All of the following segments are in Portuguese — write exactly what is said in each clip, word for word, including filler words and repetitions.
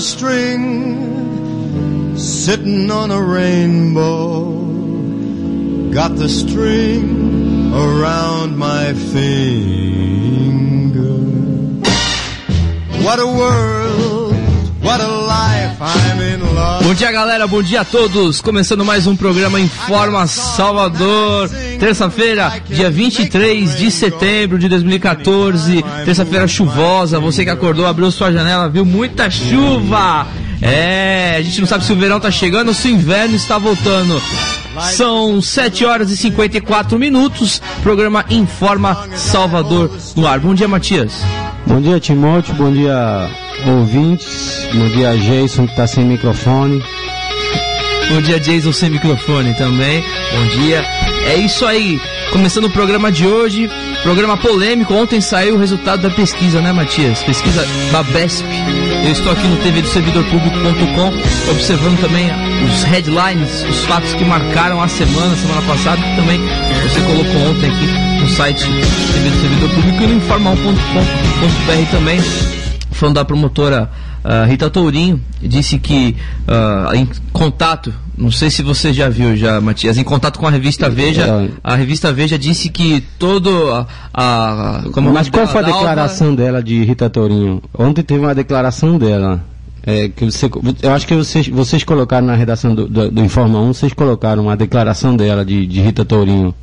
string sitting on a rainbow. Got the string around my finger. What a world, what a life, I'm in love. Bom dia, galera, bom dia a todos. Começando mais um programa Informa Salvador. Terça-feira, dia vinte e três de setembro de dois mil e catorze. Terça-feira chuvosa. Você que acordou, abriu sua janela, viu muita chuva. É, a gente não sabe se o verão tá chegando ou se o inverno está voltando. São sete horas e cinquenta e quatro minutos. Programa Informa Salvador no ar. Bom dia, Matias. Bom dia, Timóteo. Bom dia, ouvintes. Bom dia, Jason, que tá sem microfone. Bom dia, Jason, sem microfone também. Bom dia. É isso aí. Começando o programa de hoje. Programa polêmico. Ontem saiu o resultado da pesquisa, né, Matias? Pesquisa da Besp. Eu estou aqui no T V do servidor público ponto com, observando também os headlines, os fatos que marcaram a semana, semana passada, que também você colocou ontem aqui no site T V do servidor público e no informa um ponto com ponto b r também. Falando da promotora uh, Rita Tourinho, disse que uh, em contato, não sei se você já viu já, Matias, em contato com a revista Veja, a revista Veja disse que todo a... a como Mas qual foi a Dalva... declaração dela de Rita Tourinho? Ontem teve uma declaração dela, é, que você, eu acho que vocês, vocês colocaram na redação do, do, do Informa um, vocês colocaram uma declaração dela de, de Rita Tourinho.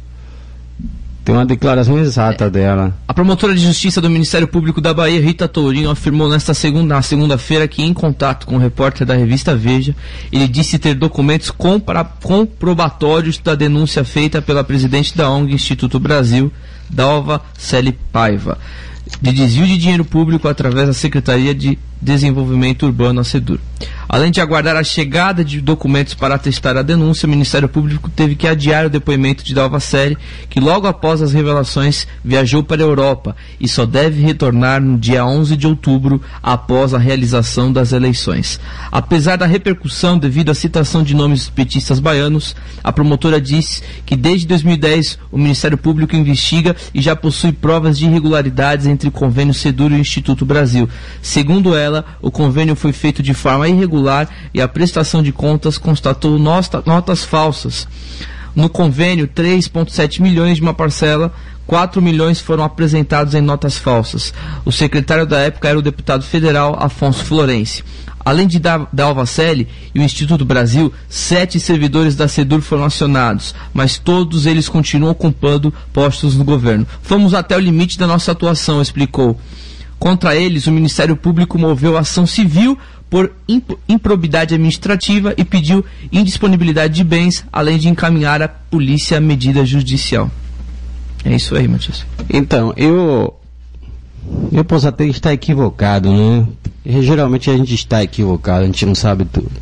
Tem uma declaração exata é, dela. A promotora de justiça do Ministério Público da Bahia, Rita Tourinho, afirmou nesta segunda, na segunda-feira que, em contato com o repórter da revista Veja, ele disse ter documentos compra, comprobatórios da denúncia feita pela presidente da O N G Instituto Brasil, Dalva Celi Paiva, de desvio de dinheiro público através da Secretaria de Desenvolvimento Urbano, a SEDUR. Além de aguardar a chegada de documentos para atestar a denúncia, o Ministério Público teve que adiar o depoimento de Dalva Celi, que logo após as revelações viajou para a Europa e só deve retornar no dia onze de outubro, após a realização das eleições. Apesar da repercussão devido à citação de nomes petistas baianos, a promotora disse que desde dois mil e dez o Ministério Público investiga e já possui provas de irregularidades entre o convênio SEDUR e o Instituto Brasil. Segundo ela, o convênio foi feito de forma irregular e a prestação de contas constatou nota, notas falsas. No convênio, três vírgula sete milhões de uma parcela, quatro milhões foram apresentados em notas falsas. O secretário da época era o deputado federal Afonso Florense. Além de Dalva Celi e o Instituto Brasil, sete servidores da SEDUR foram acionados, mas todos eles continuam ocupando postos no governo. Fomos até o limite da nossa atuação, explicou. Contra eles, o Ministério Público moveu ação civil por imp- improbidade administrativa e pediu indisponibilidade de bens, além de encaminhar à polícia a medida judicial. É isso aí, Matias. Então, eu eu posso até estar equivocado, né? E, geralmente a gente está equivocado, a gente não sabe tudo.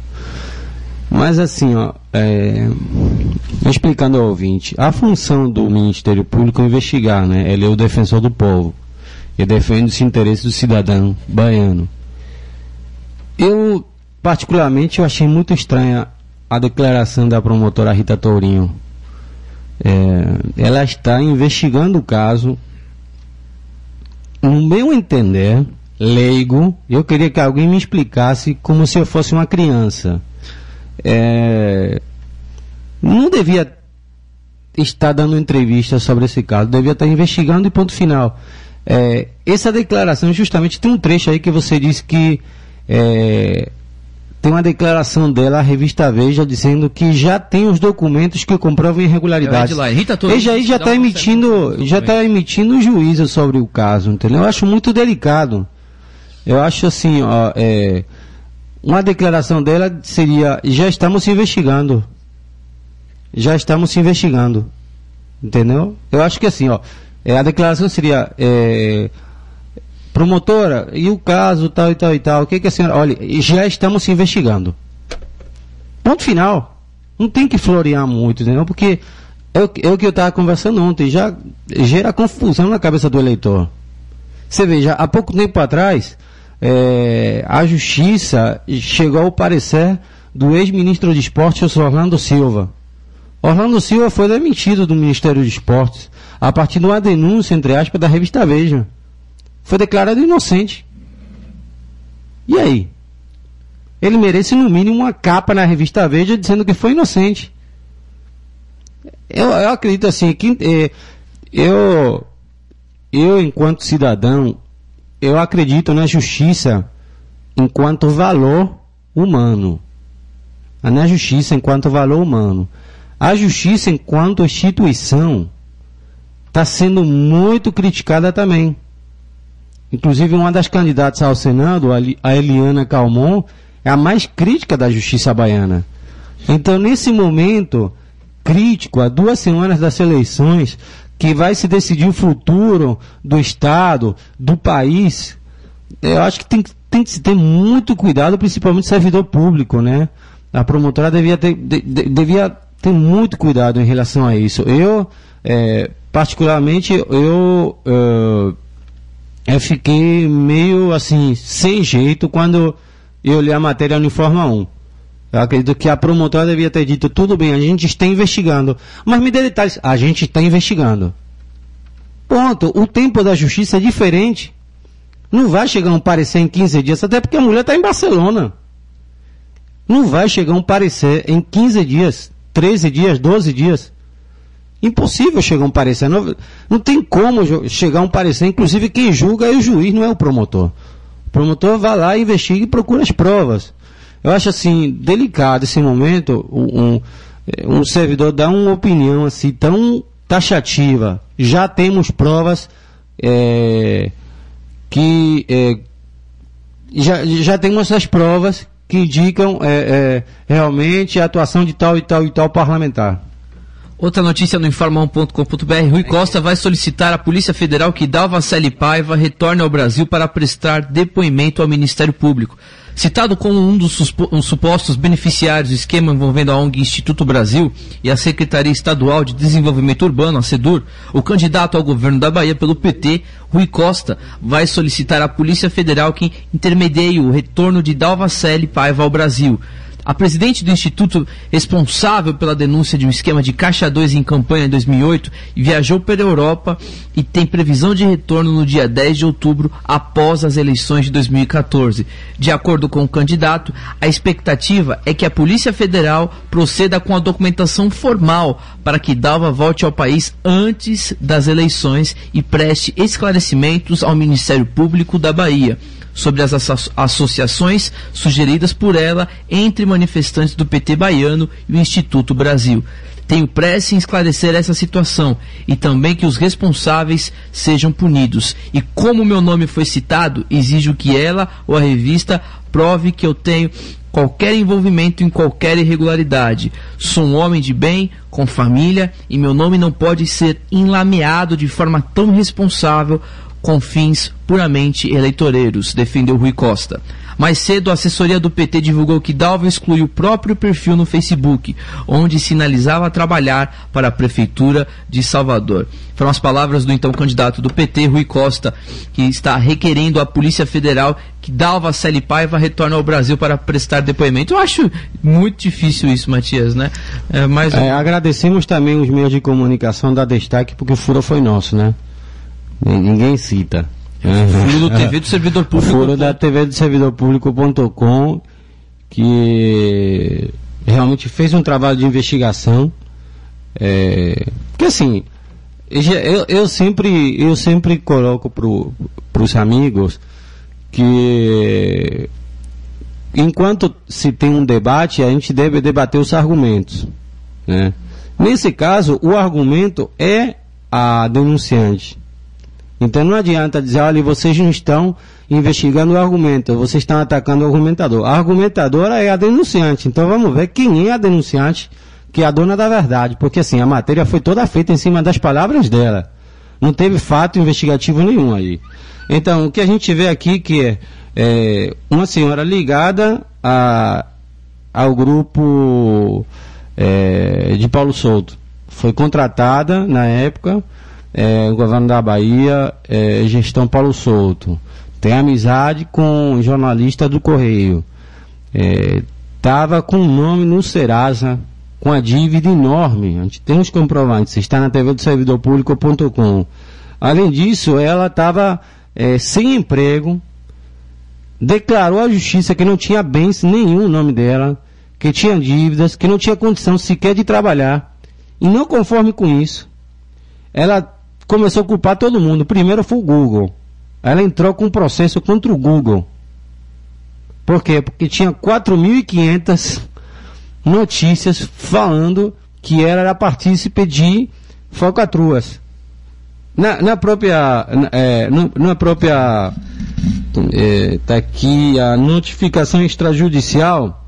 Mas assim, ó, é, explicando ao ouvinte, a função do Ministério Público é investigar, né? Ele é o defensor do povo. Ele defende os interesses do cidadão baiano. Eu, particularmente, eu achei muito estranha a declaração da promotora Rita Tourinho. É, ela está investigando o caso. No meu entender, leigo, eu queria que alguém me explicasse como se eu fosse uma criança. É, não devia estar dando entrevista sobre esse caso, devia estar investigando e ponto final. É, essa declaração, justamente, tem um trecho aí que você disse que é, tem uma declaração dela, a revista Veja, dizendo que já tem os documentos que comprovam irregularidades. Veja aí já está emitindo, já está emitindo juízo sobre o caso, entendeu? Eu acho muito delicado. Eu acho assim, ó, é, uma declaração dela seria: já estamos investigando, já estamos investigando, entendeu? Eu acho que assim, ó. É, a declaração seria, é, promotora, e o caso tal e tal e tal, o que que a senhora, olha, já estamos se investigando. Ponto final. Não tem que florear muito, entendeu? Porque é o, é o que eu estava conversando ontem, já gera confusão na cabeça do eleitor. Você veja, há pouco tempo atrás, é, a justiça chegou ao parecer do ex-ministro de Esportes, Orlando Silva. Orlando Silva foi demitido do Ministério de Esportes a partir de uma denúncia, entre aspas, da revista Veja. Foi declarado inocente. E aí? ele merece no mínimo uma capa na revista Veja dizendo que foi inocente. Eu, eu acredito assim, que eh, eu, eu enquanto cidadão, eu acredito na justiça enquanto valor humano. Na justiça enquanto valor humano. A justiça enquanto instituição está sendo muito criticada também. Inclusive, uma das candidatas ao Senado, a Eliana Calmon, é a mais crítica da justiça baiana. Então, nesse momento crítico, há duas semanas das eleições, que vai se decidir o futuro do Estado, do país, eu acho que tem, tem que se ter muito cuidado, principalmente o servidor público, né? A promotora devia ter, de, de, devia ter muito cuidado em relação a isso. Eu, é, particularmente, eu, eu, eu fiquei meio assim, sem jeito, quando eu li a matéria no Informa um. Eu acredito que a promotora devia ter dito, tudo bem, a gente está investigando. Mas me dê detalhes, a gente está investigando. Ponto. O tempo da justiça é diferente. Não vai chegar um parecer em quinze dias, até porque a mulher está em Barcelona. Não vai chegar um parecer em quinze dias, treze dias, doze dias. Impossível chegar um parecer. Não, não tem como chegar um parecer. Inclusive quem julga é o juiz, não é o promotor. O promotor vai lá, investiga e procura as provas. Eu acho assim, delicado esse momento, um, um servidor dar uma opinião assim tão taxativa. Já temos provas é, que é, já, já temos essas provas que indicam é, é, realmente a atuação de tal e tal e tal parlamentar. Outra notícia no informa um ponto com ponto b r, Rui Costa vai solicitar à Polícia Federal que Dalva Celi Paiva retorne ao Brasil para prestar depoimento ao Ministério Público. Citado como um dos um supostos beneficiários do esquema envolvendo a O N G Instituto Brasil e a Secretaria Estadual de Desenvolvimento Urbano, a SEDUR, o candidato ao governo da Bahia pelo P T, Rui Costa, vai solicitar à Polícia Federal que intermedie o retorno de Dalva Celi Paiva ao Brasil. A presidente do Instituto, responsável pela denúncia de um esquema de Caixa dois em campanha em dois mil e oito, viajou pela Europa e tem previsão de retorno no dia dez de outubro, após as eleições de dois mil e quatorze. De acordo com o candidato, a expectativa é que a Polícia Federal proceda com a documentação formal para que Dalva volte ao país antes das eleições e preste esclarecimentos ao Ministério Público da Bahia sobre as asso- associações sugeridas por ela entre manifestantes do P T baiano e o Instituto Brasil. Tenho pressa em esclarecer essa situação e também que os responsáveis sejam punidos. E como meu nome foi citado, exijo que ela ou a revista prove que eu tenho qualquer envolvimento em qualquer irregularidade. Sou um homem de bem, com família, e meu nome não pode ser enlameado de forma tão irresponsável com fins puramente eleitoreiros, defendeu Rui Costa. Mais cedo, a assessoria do P T divulgou que Dalva excluiu o próprio perfil no Facebook, onde sinalizava trabalhar para a Prefeitura de Salvador. Foram as palavras do então candidato do P T, Rui Costa, que está requerendo à Polícia Federal que Dalva Celi Paiva retorne ao Brasil para prestar depoimento. Eu acho muito difícil isso, Matias, né? É, mas... é, agradecemos também os meios de comunicação da Destaque, porque o furo foi nosso, né? Ninguém cita. Furo do T V do Servidor Público. Furo da T V do Servidor Público ponto com, que realmente fez um trabalho de investigação. É, porque assim, eu, eu, sempre, eu sempre coloco para os amigos que enquanto se tem um debate, a gente deve debater os argumentos, né? Nesse caso, o argumento é a denunciante. Então não adianta dizer, olha, vocês não estão investigando o argumento, vocês estão atacando o argumentador. A argumentadora é a denunciante, então vamos ver quem é a denunciante, que é a dona da verdade, porque assim, a matéria foi toda feita em cima das palavras dela. Não teve fato investigativo nenhum aí. Então, o que a gente vê aqui que é, é uma senhora ligada a, ao grupo é, de Paulo Souto. Foi contratada na época... É, o governo da Bahia, é, gestão Paulo Souto, tem amizade com um jornalista do Correio, estava é, com o nome no Serasa, com a dívida enorme, a gente tem os comprovantes, está na T V do Servidor Público ponto com. Além disso, ela estava é, sem emprego, declarou à justiça que não tinha bens nenhum no nome dela, que tinha dívidas, que não tinha condição sequer de trabalhar. E não conforme com isso, ela começou a culpar todo mundo. Primeiro foi o Google. Ela entrou com um processo contra o Google. Por quê? Porque tinha quatro mil e quinhentas notícias falando que ela era partícipe de falcatruas. Na, na própria... Na, é, na, na própria... Está é, aqui a notificação extrajudicial.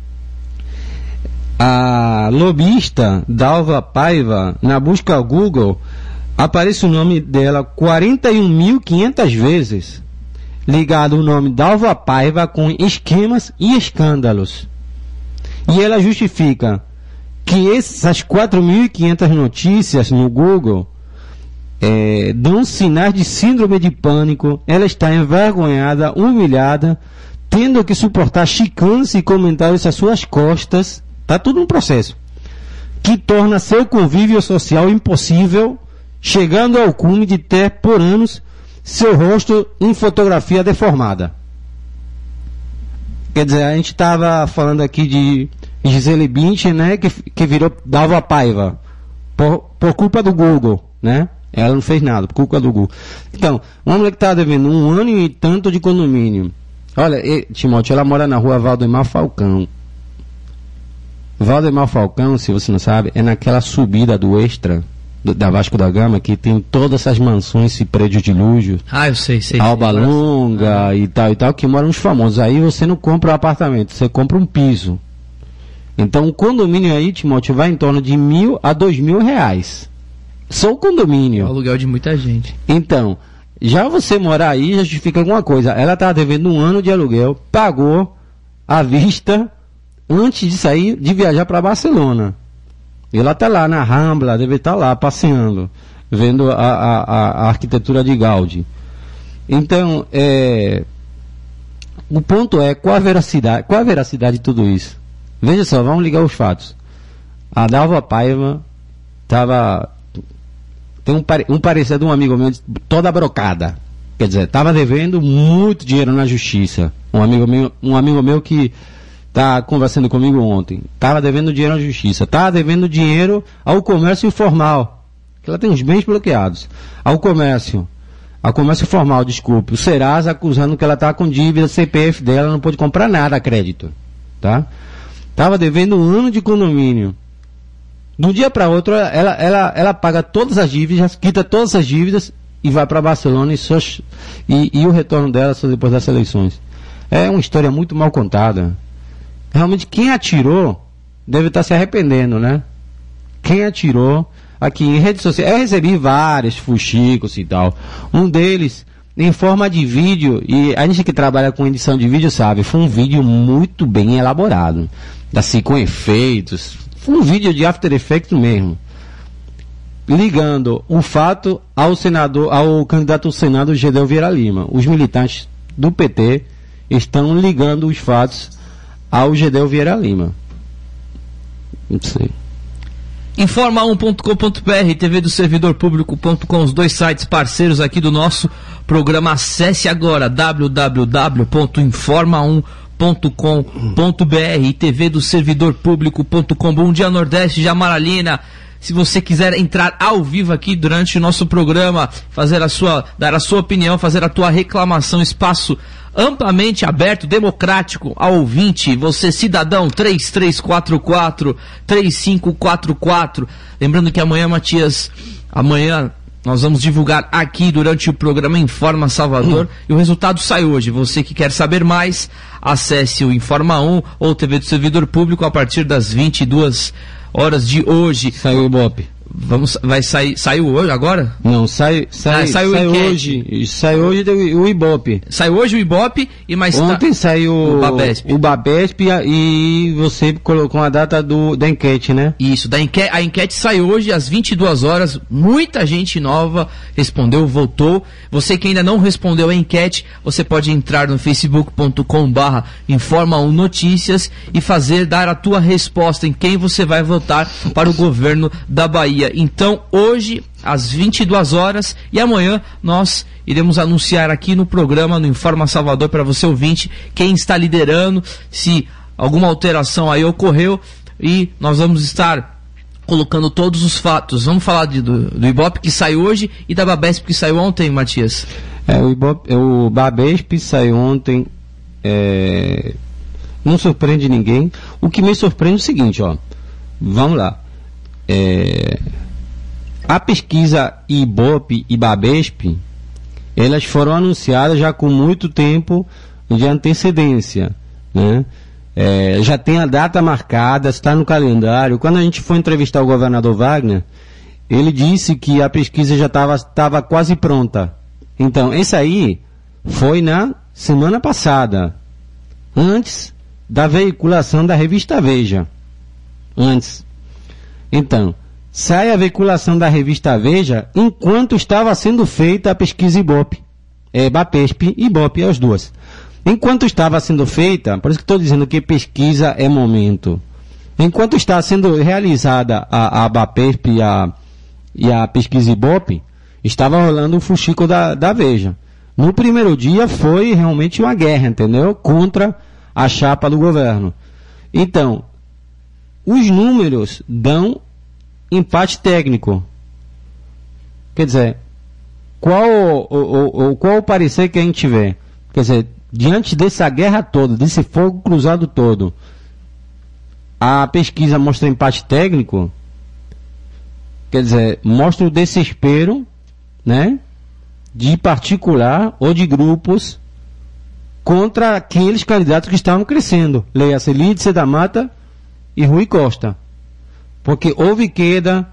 A lobista Dalva Paiva, na busca ao Google, aparece o nome dela quarenta e um mil e quinhentas vezes, ligado o nome Dalva Paiva com esquemas e escândalos. E ela justifica que essas quatro mil e quinhentas notícias no Google é, dão sinais de síndrome de pânico. Ela está envergonhada, humilhada, tendo que suportar chicanes e comentários às suas costas. Está tudo no processo que torna seu convívio social impossível, chegando ao cume de ter por anos seu rosto em fotografia deformada. Quer dizer, a gente estava falando aqui de Gisele Bündchen, né, que, que virou Dalva Paiva por, por culpa do Google, né? Ela não fez nada, por culpa do Google. Então, uma mulher que estava devendo um ano e tanto de condomínio. Olha, e, Timóteo, ela mora na rua Valdemar Falcão. Valdemar Falcão, se você não sabe, é naquela subida do Extra, do, da Vasco da Gama, que tem todas essas mansões e prédios de luxo. Ah, eu sei, sei. Alba Longa ah. e tal e tal, que moram os famosos. Aí você não compra um apartamento, você compra um piso. Então o condomínio aí, Timóteo, vai em torno de mil a dois mil reais. Só o condomínio. É o aluguel de muita gente. Então, já você morar aí, já justifica alguma coisa. Ela estava devendo um ano de aluguel, pagou à vista antes de sair, de viajar para Barcelona. E ela está lá na Rambla, deve estar lá passeando, vendo a, a, a arquitetura de Gaudí. Então, é, o ponto é, qual a veracidade, qual a veracidade de tudo isso? Veja só, vamos ligar os fatos. A Dalva Paiva estava... Tem um, pare, um parecer de um amigo meu, toda brocada. Quer dizer, estava devendo muito dinheiro na justiça. Um amigo meu, um amigo meu que está conversando comigo ontem. Estava devendo dinheiro à justiça. Estava devendo dinheiro ao comércio informal. Que ela tem os bens bloqueados. Ao comércio. Ao comércio formal, desculpe. O Serasa acusando que ela estava com dívida, C P F dela, não pôde comprar nada a crédito. Tá? Estava devendo um ano de condomínio. De um dia para outro, ela, ela, ela paga todas as dívidas, quita todas as dívidas e vai para Barcelona e, só, e, e o retorno dela só depois das eleições. É uma história muito mal contada. Realmente, quem atirou deve estar se arrependendo, né? Quem atirou aqui em redes sociais. Eu recebi vários fuxicos e tal. Um deles, em forma de vídeo, e a gente que trabalha com edição de vídeo sabe, foi um vídeo muito bem elaborado. Assim, com efeitos. Foi um vídeo de After Effects mesmo, ligando o fato ao senador, ao candidato ao Senado, Gedel Vieira Lima. Os militantes do P T estão ligando os fatos ao Gedel Vieira Lima. Não sei. informa um ponto com ponto b r, T V do servidor público ponto com, os dois sites parceiros aqui do nosso programa. Acesse agora w w w ponto informa um ponto com ponto b r e T V do servidor público ponto com. Bom dia, Nordeste de Amaralina. Se você quiser entrar ao vivo aqui durante o nosso programa, fazer a sua, dar a sua opinião, fazer a tua reclamação, espaço amplamente aberto, democrático ao ouvinte, você cidadão, três três quatro quatro, três cinco quatro quatro. Lembrando que amanhã, Matias, amanhã nós vamos divulgar aqui durante o programa Informa Salvador, hum. e o resultado sai hoje. Você que quer saber mais, acesse o Informa um ou T V do Servidor Público a partir das vinte e duas horas de hoje. Saiu o Ibope. Vamos, vai sair, saiu hoje agora? Não, sai, sai, ah, saiu sai hoje. Sai hoje o Ibope. Saiu hoje o Ibope e mais ontem tá, saiu o Babesp. O Babesp e você colocou a data do, da enquete, né? Isso, da enquete, a enquete sai hoje às vinte e duas horas. Muita gente nova respondeu, votou. Você que ainda não respondeu a enquete, você pode entrar no facebook ponto com barra informa um notícias e fazer, dar a tua resposta em quem você vai votar para o governo da Bahia. Então, hoje, às vinte e duas horas, e amanhã nós iremos anunciar aqui no programa, no Informa Salvador, para você ouvinte, quem está liderando, se alguma alteração aí ocorreu, e nós vamos estar colocando todos os fatos. Vamos falar de, do, do Ibope que saiu hoje e da Babesp que saiu ontem, Matias. É, o, Ibope, o Babesp saiu ontem, é, não surpreende ninguém. O que me surpreende é o seguinte, ó, vamos lá. É, a pesquisa Ibope e Babesp, elas foram anunciadas já com muito tempo de antecedência, né? É, já tem a data marcada, está no calendário. Quando a gente foi entrevistar o governador Wagner, ele disse que a pesquisa já estava quase pronta. Então, esse aí foi na semana passada, antes da veiculação da revista Veja. Antes. Então, sai a veiculação da revista Veja enquanto estava sendo feita a pesquisa Ibope. É, Babesp e Ibope, as duas. Enquanto estava sendo feita, por isso que estou dizendo que pesquisa é momento. Enquanto está sendo realizada a, a Babesp e a, e a pesquisa Ibope, estava rolando o fuxico da, da Veja. No primeiro dia foi realmente uma guerra, entendeu? Contra a chapa do governo. Então, os números dão empate técnico. Quer dizer, qual o, o, o, qual o parecer que a gente vê? Quer dizer, diante dessa guerra toda, desse fogo cruzado todo, a pesquisa mostra empate técnico, quer dizer, mostra o desespero, né, de particular ou de grupos contra aqueles candidatos que estavam crescendo. Leia-se Lídice da Mata e Rui Costa. Porque houve queda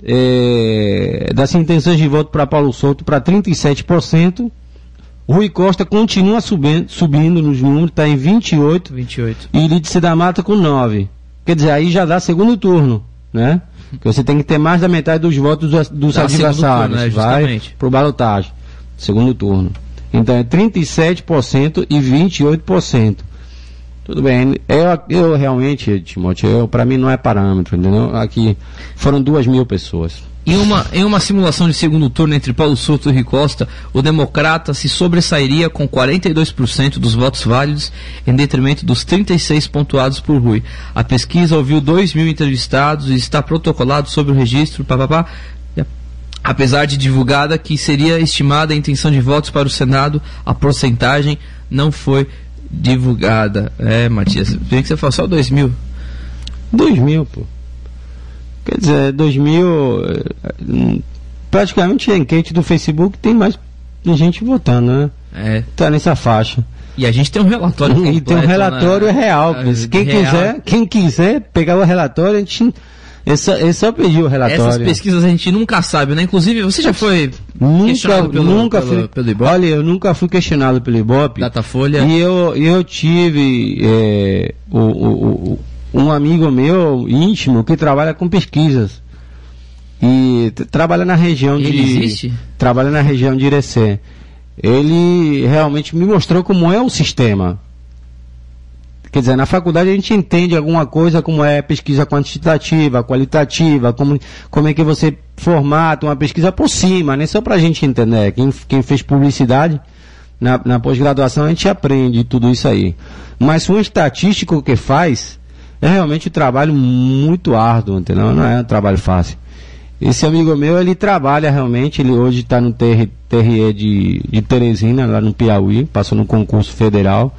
é, das intenções de voto para Paulo Souto para trinta e sete por cento. Rui Costa continua subindo, subindo nos números, está em vinte e oito, vinte e oito. E Lídice da Mata com nove. Quer dizer, aí já dá segundo turno, né? Porque você tem que ter mais da metade dos votos dos, dos adversários. Turno, né? Vai para o balotagem. Segundo turno. Então é trinta e sete por cento e vinte e oito por cento. Tudo bem, eu, eu realmente, Timóteo, para mim não é parâmetro, entendeu? Aqui foram duas mil pessoas. Em uma, em uma simulação de segundo turno entre Paulo Souto e Rui Costa, o democrata se sobressairia com quarenta e dois por cento dos votos válidos, em detrimento dos trinta e seis pontuados por Rui. A pesquisa ouviu dois mil entrevistados e está protocolado sobre o registro, papapá. Apesar de divulgada que seria estimada a intenção de votos para o Senado, a porcentagem não foi divulgada. É, Matias, vem que você falou só dois mil. dois mil, pô. Quer dizer, dois mil, praticamente a enquete do Facebook tem mais gente votando, né? É. Tá nessa faixa. E a gente tem um relatório completo, e tem um relatório, né, real. Quem real. quiser, quem quiser pegar o relatório, a gente é só, é só pedir o relatório. Essas pesquisas a gente nunca sabe, né? Inclusive, você já foi nunca, questionado pelo, nunca pelo, fui, pelo Ibope? Olha, eu nunca fui questionado pelo Ibope. Datafolha. E eu, eu tive é, o, o, o um amigo meu íntimo que trabalha com pesquisas e t- trabalha na região Ele de existe? trabalha na região de Irecê. Ele realmente me mostrou como é o sistema. Quer dizer, na faculdade a gente entende alguma coisa como é pesquisa quantitativa, qualitativa, como, como é que você formata uma pesquisa por cima, né? Só pra gente entender. Quem, quem fez publicidade na, na pós-graduação a gente aprende tudo isso aí. Mas um estatístico que faz é realmente um trabalho muito árduo, entendeu? Não é um trabalho fácil. Esse amigo meu, ele trabalha realmente, ele hoje está no T R E de, de Teresina, lá no Piauí, passou no concurso federal,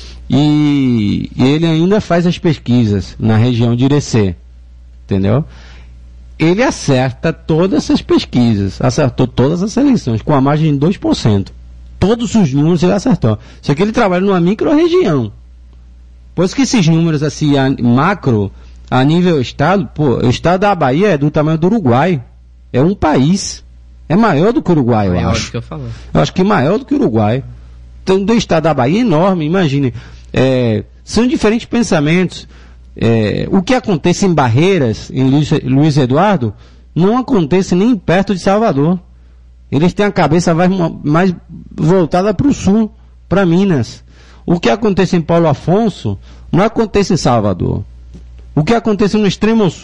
e, e ele ainda faz as pesquisas na região de Irecê, entendeu? Ele acerta todas essas pesquisas, acertou todas as eleições, com a margem de dois por cento. Todos os números ele acertou. Só que ele trabalha numa micro-região. Pois que esses números assim, a, macro, a nível estado, pô, o estado da Bahia é do tamanho do Uruguai. É um país. É maior do que o Uruguai, eu maior acho. Do que eu, falo. eu acho que maior do que o Uruguai. Então, do estado da Bahia é enorme, imagine. É, são diferentes pensamentos. É, o que acontece em Barreiras, em Luiz, Luiz Eduardo, não acontece nem perto de Salvador. Eles têm a cabeça mais, mais voltada para o sul, para Minas. O que acontece em Paulo Afonso não acontece em Salvador. O que acontece no extremo sul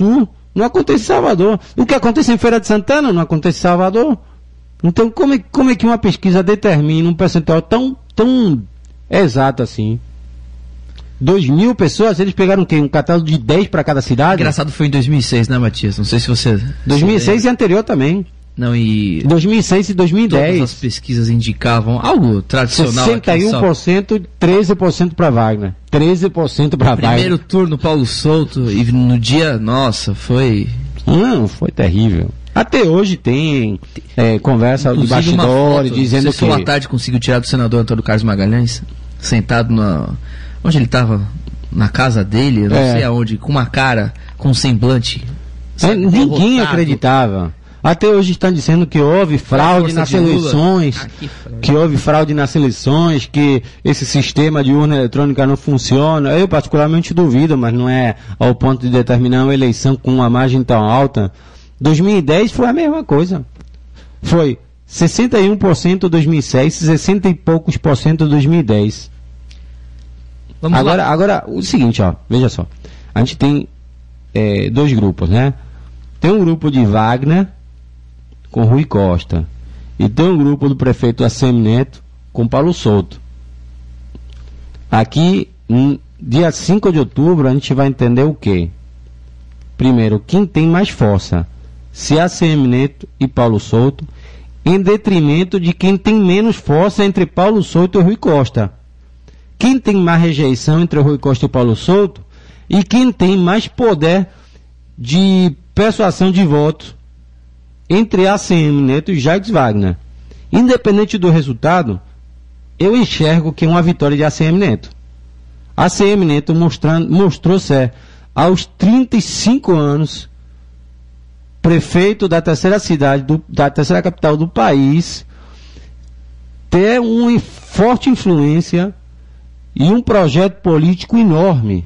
Não acontece em Salvador. O que acontece em Feira de Santana não acontece em Salvador. Então, como é, como é que uma pesquisa determina um percentual tão, tão exato assim? Dois mil pessoas, eles pegaram o quê? Um catálogo de dez para cada cidade? Engraçado, foi em dois mil e seis, né, Matias? Não sei se você... dois mil e seis e anterior também. Não, e... dois mil e seis e dois mil e dez. Todas as pesquisas indicavam algo tradicional. sessenta e um por cento, treze por cento para Wagner. treze por cento para Wagner. Primeiro turno, Paulo Souto, e no dia, nossa, foi... Não, foi terrível. Até hoje tem é, conversa de bastidores dizendo que... à tarde conseguiu tirar do senador Antônio Carlos Magalhães, sentado na... Onde ele estava? Na casa dele, eu não é. sei aonde, com uma cara, com um semblante. É, ninguém derrotado. Acreditava. Até hoje estão dizendo que houve fraude nas eleições, ah, que, que houve fraude nas eleições, que esse sistema de urna eletrônica não funciona. Eu particularmente duvido, mas não é ao ponto de determinar uma eleição com uma margem tão alta. dois mil e dez foi a mesma coisa. Foi sessenta e um por cento em dois mil e seis, sessenta e poucos por cento em dois mil e dez. Vamos agora, lá. agora, o seguinte, ó, veja só. A gente tem é, dois grupos, né? Tem um grupo de Wagner com Rui Costa. E tem um grupo do prefeito Assemi Neto com Paulo Souto. Aqui, no dia cinco de outubro, a gente vai entender o quê? Primeiro, quem tem mais força? Se Assemi Neto e Paulo Souto, em detrimento de quem tem menos força entre Paulo Souto e Rui Costa. Quem tem mais rejeição entre Rui Costa e Paulo Souto e quem tem mais poder de persuasão de voto entre Assemi Neto e Jacques Wagner. Independente do resultado, eu enxergo que é uma vitória de Assemi Neto. Assemi Neto mostrando, mostrou ser, aos trinta e cinco anos, prefeito da terceira cidade, do, da terceira capital do país, ter uma forte influência e um projeto político enorme.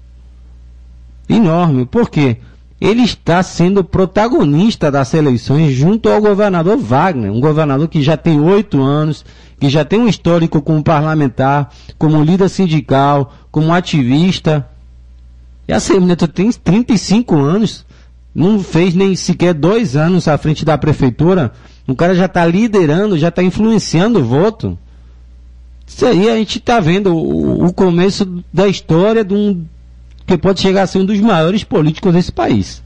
Enorme. Por quê? Ele está sendo protagonista das eleições junto ao governador Wagner, um governador que já tem oito anos, que já tem um histórico como parlamentar, como líder sindical, como ativista. E a Assemi Neto tem trinta e cinco anos, não fez nem sequer dois anos à frente da prefeitura, o cara já está liderando, já está influenciando o voto. Isso aí a gente está vendo o, o começo da história de um que pode chegar a ser um dos maiores políticos desse país.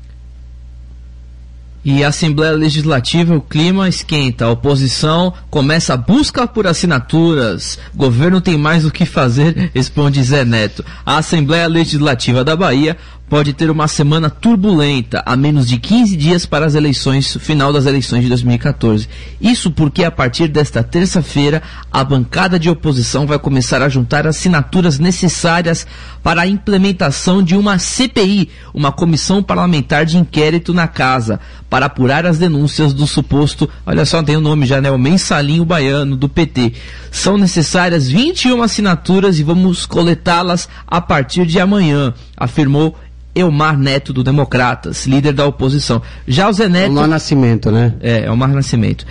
E a Assembleia Legislativa, o clima esquenta, a oposição começa a busca por assinaturas. Governo tem mais o que fazer, responde Zé Neto. A Assembleia Legislativa da Bahia pode ter uma semana turbulenta, a menos de quinze dias para as eleições, final das eleições de dois mil e quatorze. Isso porque a partir desta terça-feira, a bancada de oposição vai começar a juntar assinaturas necessárias para a implementação de uma C P I, uma comissão parlamentar de inquérito na casa, para apurar as denúncias do suposto, olha só, tem o nome já, né, o mensalinho baiano do P T. São necessárias vinte e uma assinaturas e vamos coletá-las a partir de amanhã, afirmou Elmar Neto do Democratas, líder da oposição. Já o Zé Neto... Elmar Nascimento, né? É, Elmar Nascimento.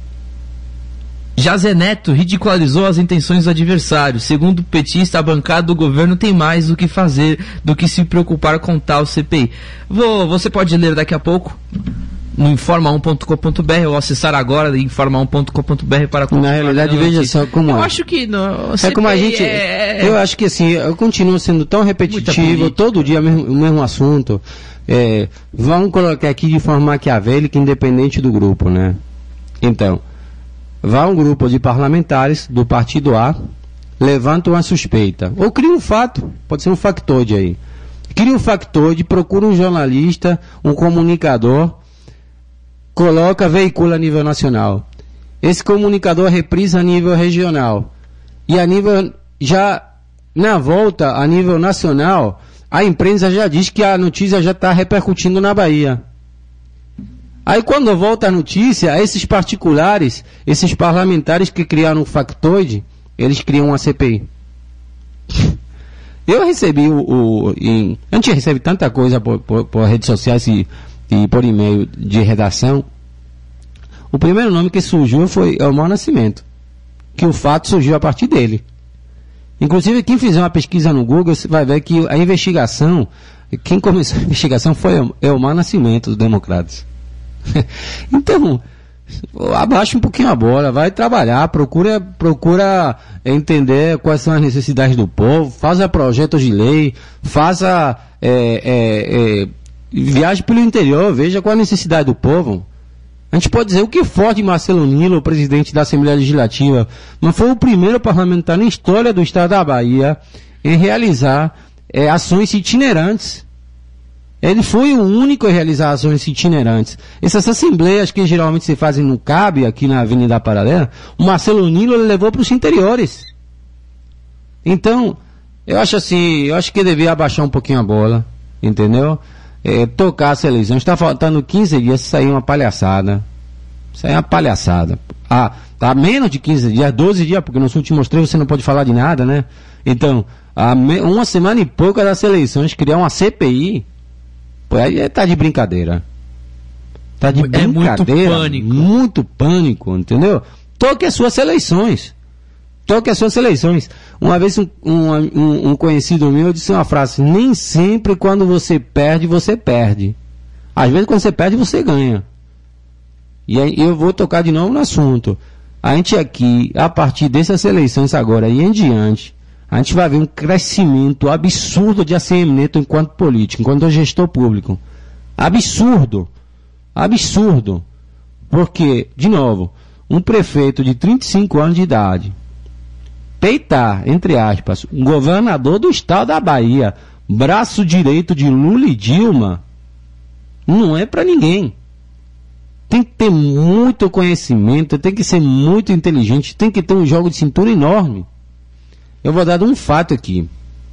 Já Zé Neto ridicularizou as intenções do adversário. Segundo o petista, a bancada do governo tem mais o que fazer do que se preocupar com tal C P I. Vou, você pode ler daqui a pouco no informa um ponto com ponto b r ou acessar agora informa um ponto com ponto b r para... Na realidade, veja só como eu é. acho que não, é como a gente... É... Eu acho que assim, eu continuo sendo tão repetitivo, todo dia o mesmo, o mesmo assunto. É, vamos colocar aqui de forma maquiavélica, independente do grupo, né? Então, vai um grupo de parlamentares do partido A, levanta uma suspeita, ou cria um fato, pode ser um factoide aí. Cria um factoide, procura um jornalista, um comunicador, coloca, veicula a nível nacional. Esse comunicador reprisa a nível regional. E a nível, já na volta, a nível nacional, a imprensa já diz que a notícia já está repercutindo na Bahia. Aí quando volta a notícia, esses particulares, esses parlamentares que criaram o factoide, eles criam uma C P I. Eu recebi o... o em, a gente recebe tanta coisa por, por, por redes sociais e e por e-mail de redação. O primeiro nome que surgiu foi Elmar Nascimento, que o fato surgiu a partir dele. Inclusive, quem fizer uma pesquisa no Google vai ver que a investigação quem começou a investigação foi Elmar Nascimento, dos Democratas. Então, abaixa um pouquinho a bola, vai trabalhar, procura, procura entender quais são as necessidades do povo, faça projetos de lei, faça é, é, é, viagem pelo interior, veja qual a necessidade do povo. A gente pode dizer o que for de Marcelo Nilo, o presidente da Assembleia Legislativa, mas foi o primeiro parlamentar na história do estado da Bahia em realizar é, ações itinerantes. Ele foi o único a realizar ações itinerantes. Essas assembleias que geralmente se fazem no C A B, aqui na Avenida Paralela, o Marcelo Nilo ele levou para os interiores. Então, eu acho assim, eu acho que devia abaixar um pouquinho a bola, entendeu? É, tocar essa eleição. Está faltando quinze dias, isso aí é uma palhaçada. Isso aí é uma palhaçada. Ah, tá menos de quinze dias, doze dias, porque nos últimos três você não pode falar de nada, né? Então, há me, uma semana e pouco das eleições, criar uma C P I, pô, aí tá de brincadeira. Tá de é brincadeira. Muito pânico. Muito pânico, entendeu? Toque as suas eleições. Toque as suas eleições. Uma vez um, um, um conhecido meu disse uma frase: nem sempre quando você perde, você perde. Às vezes quando você perde, você ganha. E aí eu vou tocar de novo no assunto. A gente aqui, a partir dessas eleições agora e em diante, a gente vai ver um crescimento absurdo de A C M Neto enquanto político, enquanto gestor público. Absurdo. Absurdo. Porque, de novo, um prefeito de trinta e cinco anos de idade, peitar, entre aspas, um governador do estado da Bahia, braço direito de Lula e Dilma, não é para ninguém. Tem que ter muito conhecimento, tem que ser muito inteligente, tem que ter um jogo de cintura enorme. Eu vou dar um fato aqui.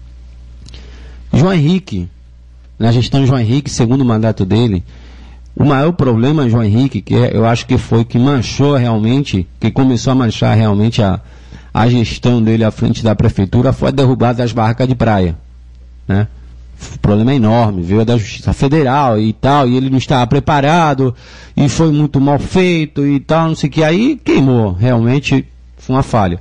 João Henrique, na gestão de João Henrique, segundo o mandato dele, o maior problema, João Henrique, que eu acho que foi que manchou realmente, que começou a manchar realmente a, a gestão dele à frente da prefeitura, foi a derrubada das barracas de praia, né? O problema é enorme, veio da Justiça Federal e tal, e ele não estava preparado, e foi muito mal feito e tal, não sei o que, aí queimou, realmente foi uma falha.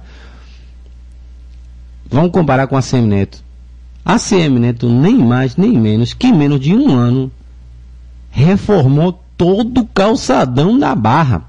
Vamos comparar com a A C M Neto. A A C M Neto, nem mais nem menos que em menos de um ano, reformou todo o calçadão da Barra.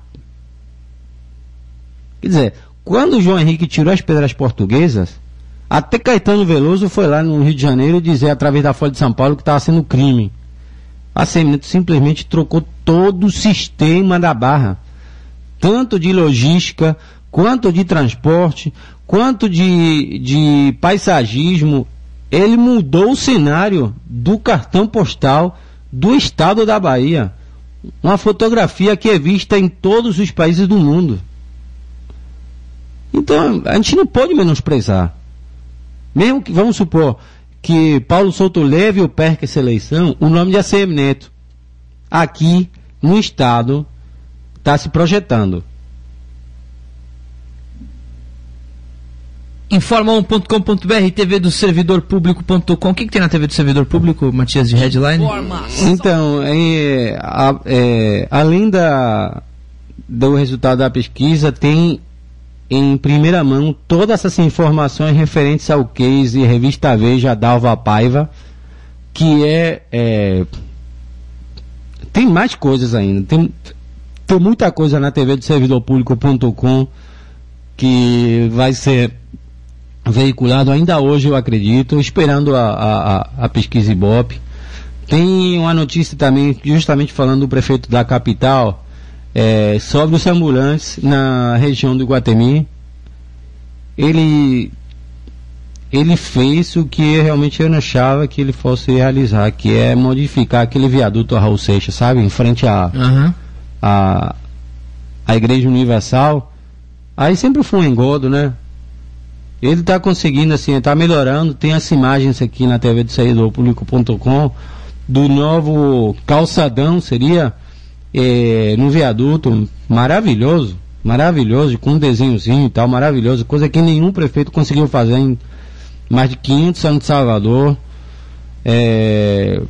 Quer dizer, quando o João Henrique tirou as pedras portuguesas, até Caetano Veloso foi lá no Rio de Janeiro dizer, através da Folha de São Paulo, que estava sendo crime. A A C M Neto simplesmente trocou todo o sistema da Barra, tanto de logística, quanto de transporte, quanto de, de paisagismo. Ele mudou o cenário do cartão postal do estado da Bahia. Uma fotografia que é vista em todos os países do mundo. Então, a gente não pode menosprezar. Mesmo que, vamos supor, que Paulo Souto leve ou perca essa eleição, o nome de A C M Neto, aqui no estado, está se projetando. informa um ponto com ponto b r, T V do servidor público ponto com. O que, que tem na T V do servidor público, Matias, de headline? Então, é, a, é, além da, do resultado da pesquisa, tem em primeira mão todas essas informações referentes ao case Revista Veja Dalva Paiva, que é, é tem mais coisas ainda, tem, tem muita coisa na T V do servidor público ponto com que vai ser veiculado ainda hoje, eu acredito, esperando a, a, a pesquisa Ibope. Tem uma notícia também justamente falando do prefeito da capital, É, sobre os ambulantes na região do Iguatemi. Ele ele fez o que realmente eu não achava que ele fosse realizar, que é modificar aquele viaduto Raul Seixas, sabe, em frente à uhum. a, a Igreja Universal. Aí sempre foi um engodo, né? Ele está conseguindo, assim, está melhorando. Tem as imagens aqui na T V do servidor público ponto com do novo calçadão, seria É, no viaduto, maravilhoso, maravilhoso, com um desenhozinho e tal, maravilhoso, coisa que nenhum prefeito conseguiu fazer em mais de quinhentos anos de Salvador. É,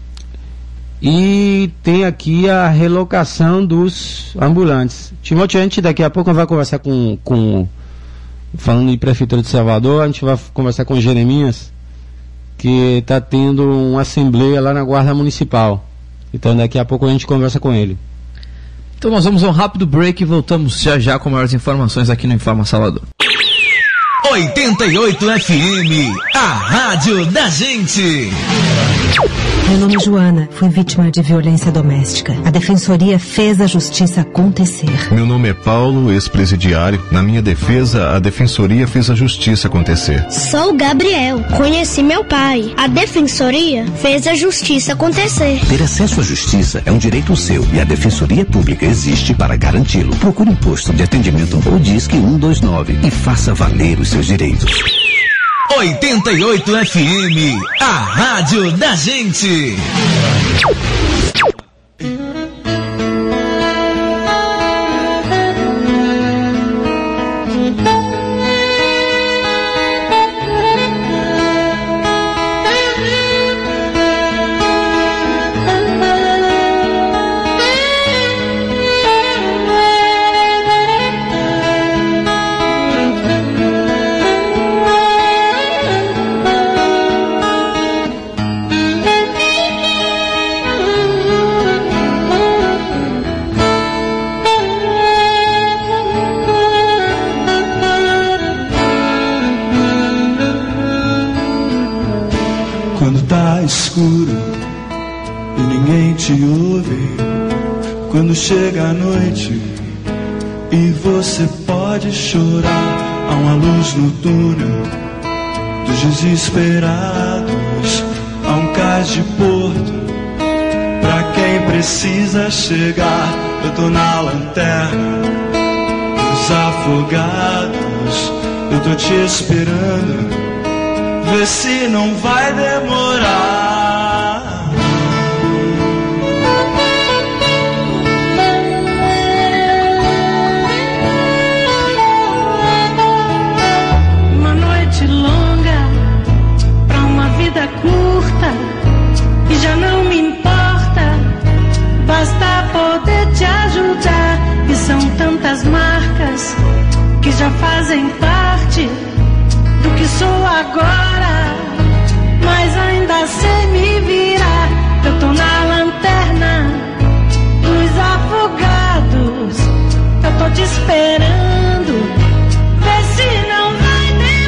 e tem aqui a relocação dos ambulantes. Timóteo, a gente daqui a pouco vai conversar com, com falando de Prefeitura de Salvador, a gente vai conversar com o Jeremias, que está tendo uma assembleia lá na Guarda Municipal. Então daqui a pouco a gente conversa com ele. Então nós vamos a um rápido break e voltamos já já com maiores informações aqui no Informa Salvador. oitenta e oito F M, a rádio da gente. Meu nome é Joana, fui vítima de violência doméstica. A Defensoria fez a justiça acontecer. Meu nome é Paulo, ex-presidiário. Na minha defesa, a Defensoria fez a justiça acontecer. Sou o Gabriel, conheci meu pai. A Defensoria fez a justiça acontecer. Ter acesso à justiça é um direito seu e a Defensoria Pública existe para garanti-lo. Procure um posto de atendimento ou disque um dois nove e faça valer os seus direitos. oitenta e oito F M, a rádio da gente. Escuro e ninguém te ouve, quando chega a noite e você pode chorar, há uma luz no túnel dos desesperados, há um cais de porto pra quem precisa chegar. Eu tô na lanterna dos afogados, eu tô te esperando, vê se não vai demorar. Uma noite longa pra uma vida curta, e já não me importa, basta poder te ajudar. E são tantas marcas que já fazem parte do que sou agora, mas ainda sei me virar. Eu tô na lanterna dos afogados, eu tô te esperando, vê se não vai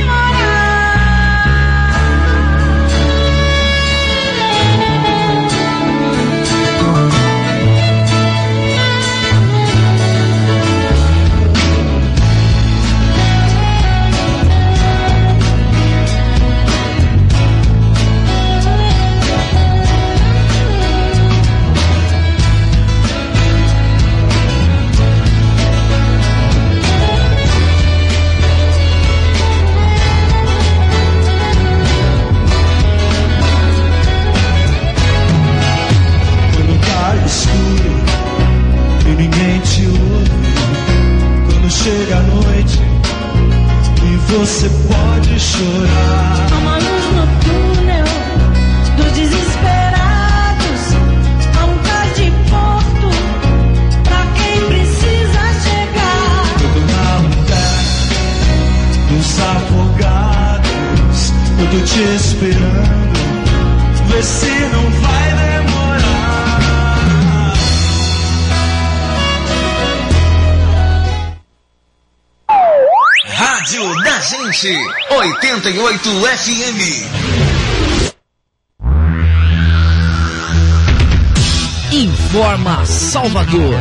chega a noite e você pode chorar. Há uma luz no túnel dos desesperados, há um cais de porto pra quem precisa chegar. Eu tô na lanterna dos afogados, eu tô te esperando, vê se não vai demorar. Rádio da gente, oitenta e oito F M. Informa Salvador.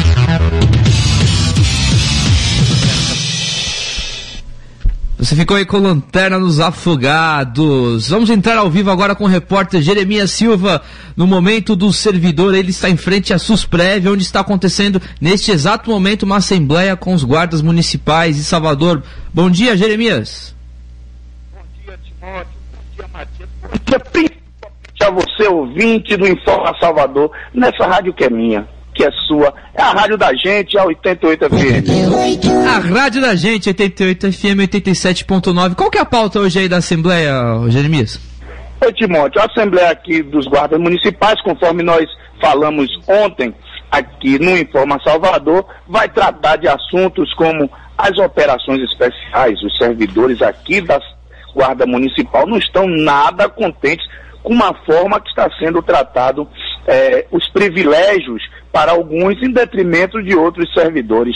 Você ficou aí com Lanterna nos Afogados. Vamos entrar ao vivo agora com o repórter Jeremias Silva. No momento do servidor, ele está em frente à Susprev, onde está acontecendo neste exato momento uma assembleia com os guardas municipais de Salvador. Bom dia, Jeremias. Bom dia, Timóteo. Bom dia, Matias. Bom dia, principalmente a você, ouvinte do Informa Salvador, nessa rádio que é minha, que é sua. É a rádio da gente, a oitenta e oito F M. A rádio da gente, oitenta e oito F M, oitenta e sete ponto nove. Qual que é a pauta hoje aí da Assembleia, Jeremias? Oi, Timóteo. A Assembleia aqui dos guardas municipais, conforme nós falamos ontem aqui no Informa Salvador, vai tratar de assuntos como as operações especiais, os servidores aqui das Guarda Municipal não estão nada contentes com uma forma que está sendo tratado é, os privilégios para alguns em detrimento de outros servidores.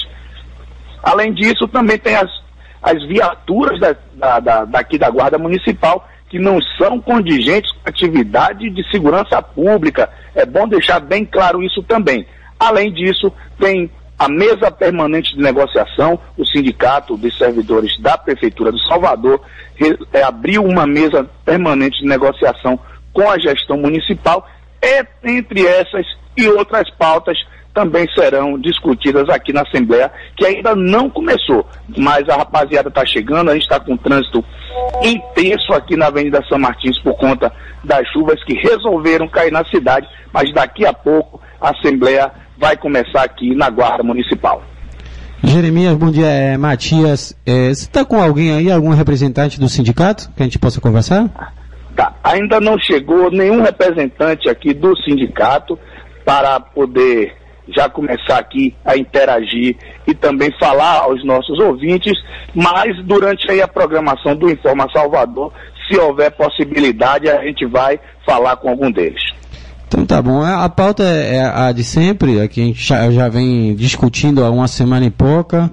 Além disso, também tem as, as viaturas da, da, da, daqui da Guarda Municipal que não são condigentes com a atividade de segurança pública. É bom deixar bem claro isso também. Além disso, tem a mesa permanente de negociação, o Sindicato de Servidores da Prefeitura de Salvador re, é, abriu uma mesa permanente de negociação com a gestão municipal e, entre essas e outras pautas, também serão discutidas aqui na Assembleia, que ainda não começou, mas a rapaziada está chegando, a gente está com trânsito intenso aqui na Avenida São Martins por conta das chuvas que resolveram cair na cidade, mas daqui a pouco a Assembleia vai começar aqui na Guarda Municipal. Jeremias, bom dia, é, Matias, é, você está com alguém aí, algum representante do sindicato, que a gente possa conversar? Tá, ainda não chegou nenhum representante aqui do sindicato para poder já começar aqui a interagir e também falar aos nossos ouvintes, mas durante aí a programação do Informa Salvador, se houver possibilidade, a gente vai falar com algum deles. Então tá bom, a pauta é a de sempre, aqui a gente já, já vem discutindo há uma semana e pouca,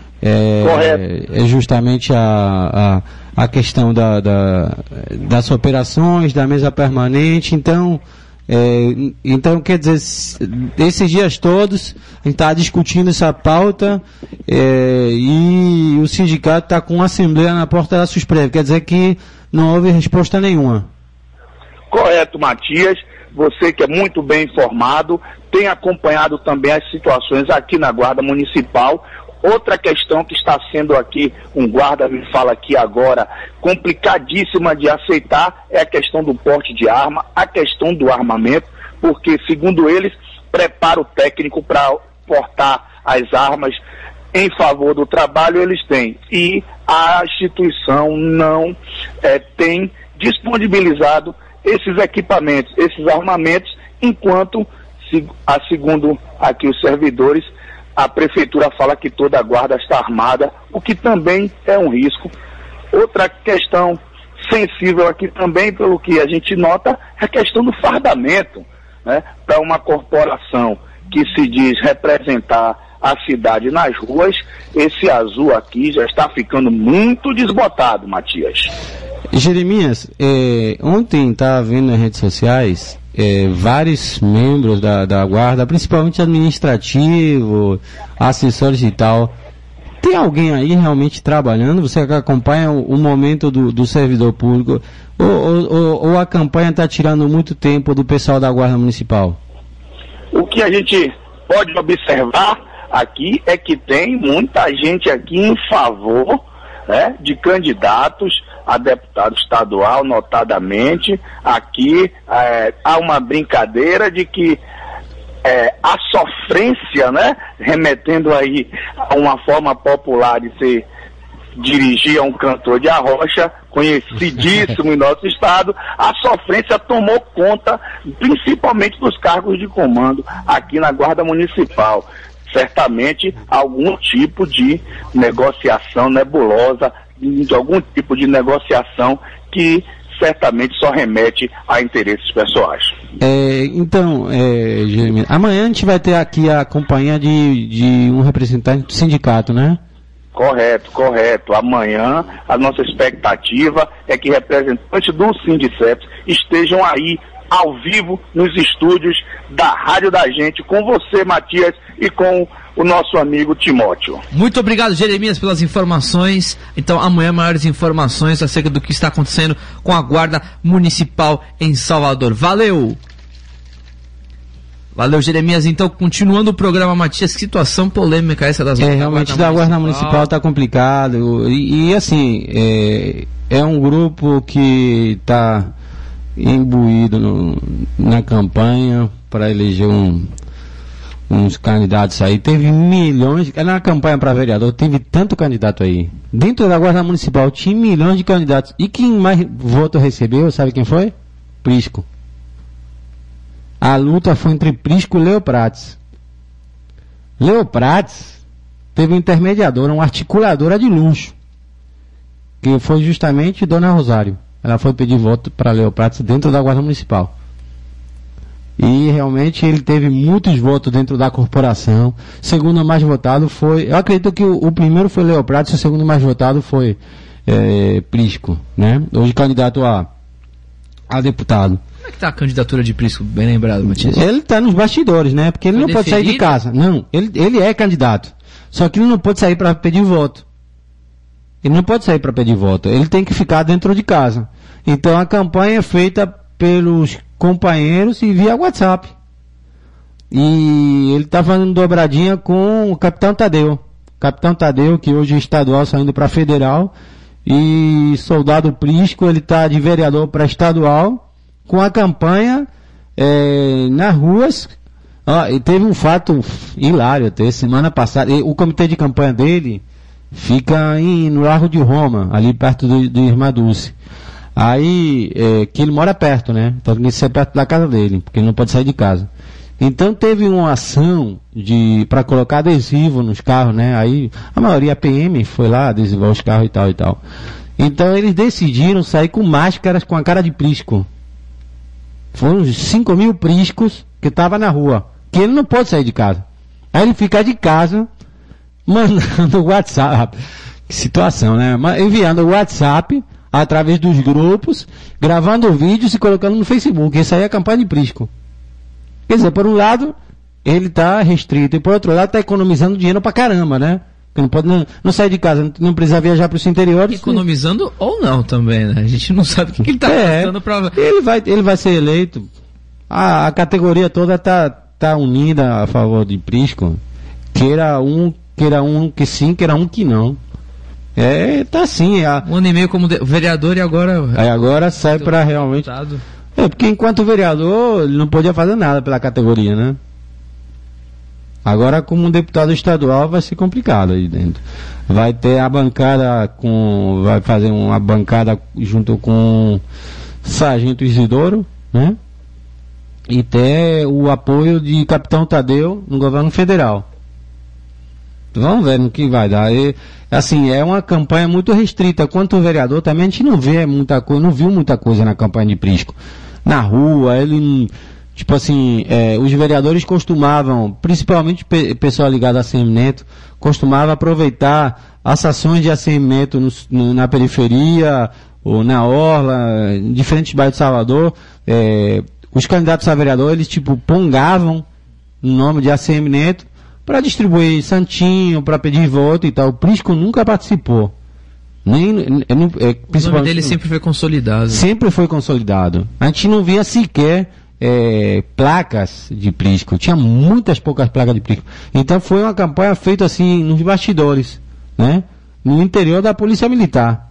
é, Correto. É justamente a, a, a questão da, da, das operações, da mesa permanente, então... É, então, quer dizer, esses dias todos a gente está discutindo essa pauta é, e o sindicato está com uma assembleia na porta da Susprev, quer dizer que não houve resposta nenhuma. Correto, Matias, você que é muito bem informado, tem acompanhado também as situações aqui na Guarda Municipal. Outra questão que está sendo aqui, um guarda me fala aqui agora, complicadíssima de aceitar, é a questão do porte de arma, a questão do armamento, porque, segundo eles, preparo técnico para portar as armas em favor do trabalho eles têm. E a instituição não é, tem disponibilizado esses equipamentos, esses armamentos, enquanto, a, segundo aqui os servidores, a prefeitura fala que toda a guarda está armada, o que também é um risco. Outra questão sensível aqui também, pelo que a gente nota, é a questão do fardamento, né? Para uma corporação que se diz representar a cidade nas ruas, esse azul aqui já está ficando muito desbotado, Matias. Jeremias, é, ontem estava vendo nas redes sociais É, vários membros da, da guarda, principalmente administrativo, assessores e tal. Tem alguém aí realmente trabalhando? Você que acompanha o, o momento do, do servidor público? Ou, ou, ou a campanha está tirando muito tempo do pessoal da Guarda Municipal? O que a gente pode observar aqui é que tem muita gente aqui em favor, né, de candidatos a deputado estadual, notadamente. Aqui é, há uma brincadeira de que é, a sofrência, né, remetendo aí a uma forma popular de se dirigir a um cantor de arrocha, conhecidíssimo em nosso estado, a sofrência tomou conta, principalmente dos cargos de comando aqui na Guarda Municipal. Certamente algum tipo de negociação nebulosa, de algum tipo de negociação que certamente só remete a interesses pessoais. É, então, é, Jeremias, amanhã a gente vai ter aqui a companhia de, de um representante do sindicato, né? Correto, correto. Amanhã a nossa expectativa é que representantes do Sindiceps estejam aí ao vivo nos estúdios da Rádio da Gente, com você, Matias, e com o nosso amigo Timóteo. Muito obrigado, Jeremias, pelas informações. Então, amanhã, maiores informações acerca do que está acontecendo com a Guarda Municipal em Salvador. Valeu! Valeu, Jeremias. Então, continuando o programa, Matias, que situação polêmica essa das É, realmente, da Guarda Municipal está complicado. E, e assim, é, é um grupo que está imbuído no, na campanha para eleger um, uns candidatos aí. Teve milhões, na campanha para vereador, teve tanto candidato aí. Dentro da Guarda Municipal tinha milhões de candidatos. E quem mais voto recebeu, sabe quem foi? Prisco. A luta foi entre Prisco e Leo Prates. Leo Prates teve um intermediador, uma articuladora de luxo. que foi justamente Dona Rosário. Ela foi pedir voto para Leo Prats dentro da Guarda Municipal. E realmente ele teve muitos votos dentro da corporação. O segundo mais votado foi... Eu acredito que o, o primeiro foi Leo Prats e o segundo mais votado foi é, Prisco, né? Hoje candidato a, a deputado. Como é que tá a candidatura de Prisco? Bem lembrado, Matias. Ele está nos bastidores, né? Porque ele Foi não pode sair de deferido? casa. Não, ele, ele é candidato. Só que ele não pode sair para pedir voto. Ele não pode sair para pedir voto. Ele tem que ficar dentro de casa. Então a campanha é feita pelos companheiros e via WhatsApp. E ele está fazendo dobradinha com o Capitão Tadeu. Capitão Tadeu, que hoje é estadual, saindo para federal. E Soldado Prisco, ele está de vereador para estadual, com a campanha é, nas ruas. Ah, e teve um fato hilário até semana passada. E o comitê de campanha dele fica em, no Largo de Roma, ali perto do, do Irmã Dulce. Aí, é, que ele mora perto, né? Então tem que ser perto da casa dele, porque ele não pode sair de casa. Então teve uma ação de para colocar adesivo nos carros, né? Aí a maioria a P M foi lá adesivar os carros e tal e tal. Então eles decidiram sair com máscaras com a cara de Prisco. Foram uns cinco mil Priscos que estavam na rua, que ele não pode sair de casa. Aí ele fica de casa mandando WhatsApp. Que situação, né? Enviando o WhatsApp através dos grupos, gravando vídeos e colocando no Facebook. Isso aí é a campanha de Prisco. Quer dizer, por um lado, ele está restrito, e por outro lado, está economizando dinheiro pra caramba, né? Porque não pode não, não sair de casa, não, não precisa viajar para os interiores. Economizando ou não também, né? A gente não sabe o que, que ele está é, gastando para... Ele vai, ele vai ser eleito. A, a categoria toda está tá unida a favor de Prisco. Queira um, queira um que sim, queira um que não. É, tá assim. A... Um ano e meio como de... vereador e agora... Aí agora sai para realmente... Deputado. É, porque enquanto vereador, ele não podia fazer nada pela categoria, né? Agora, como um deputado estadual, vai ser complicado aí dentro. Vai ter a bancada com... Vai fazer uma bancada junto com Sargento Isidoro, né? E ter o apoio de Capitão Tadeu no governo federal. Vamos ver no que vai dar. E, assim, é uma campanha muito restrita. Quanto vereador também, a gente não vê muita coisa, não viu muita coisa na campanha de Prisco. Na rua, ele, tipo assim, é, os vereadores costumavam, principalmente o pessoal ligado a A C M Neto, costumava aproveitar as ações de A C M Neto no, no, na periferia, ou na orla, em diferentes bairros de Salvador. É, os candidatos a vereador, eles, tipo, pongavam o nome de A C M Neto para distribuir santinho, para pedir voto e tal. O Prisco nunca participou. Nem, nem, é, o nome dele sempre foi consolidado. Sempre foi consolidado. A gente não via sequer é, placas de Prisco. Tinha muitas poucas placas de Prisco. Então foi uma campanha feita assim nos bastidores, né? No interior da Polícia Militar.